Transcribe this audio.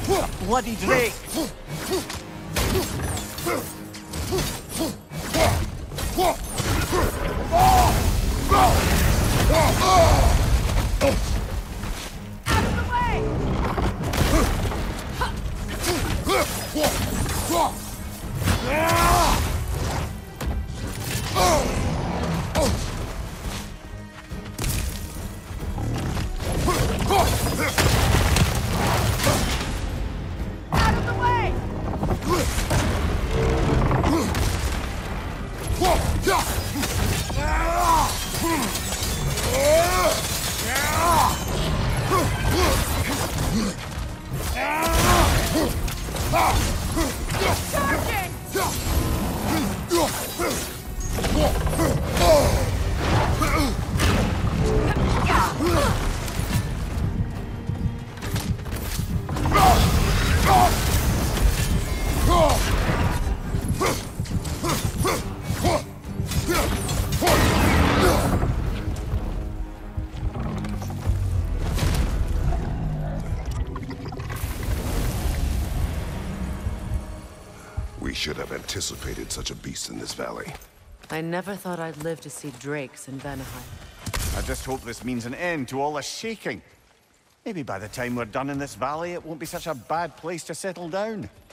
A bloody drake! Out of the way! Out of the way! Charging! We should have anticipated such a beast in this valley. I never thought I'd live to see drakes in Vanaheim. I just hope this means an end to all this shaking. Maybe by the time we're done in this valley, it won't be such a bad place to settle down.